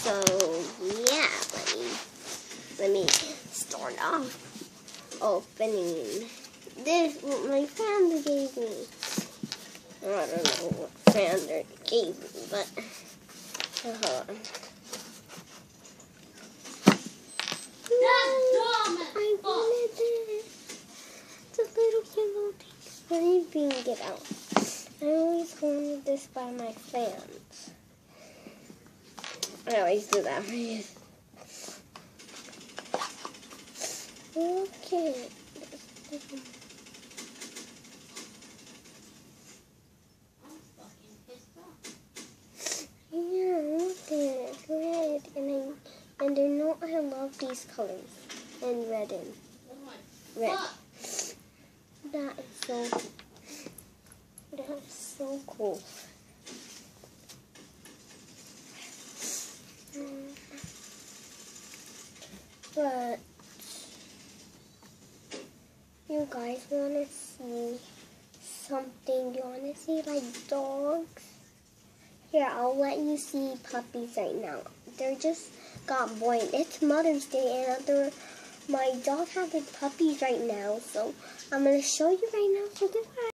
So yeah, let me start off opening this what my family gave me. I don't know what family gave me, but hold on. I wanted it. It's a little yellow thing. Let me bring it out. I always wanted this by my fans. I always do that for you. Okay. Yeah, look at it. Red. And you know I love these colors. And red and red. That is so cool. But you guys want to see something? You want to see like dogs? Here, I'll let you see puppies right now. They just got born. It's Mother's Day and my dog has puppies right now. So I'm going to show you right now. So goodbye.